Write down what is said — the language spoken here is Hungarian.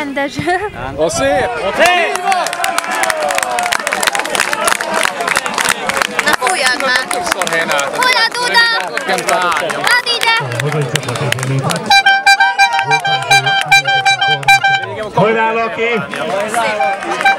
rendes. A szép! Na fújjad már! Hol a Duda? Add ide! Hogy áll aki?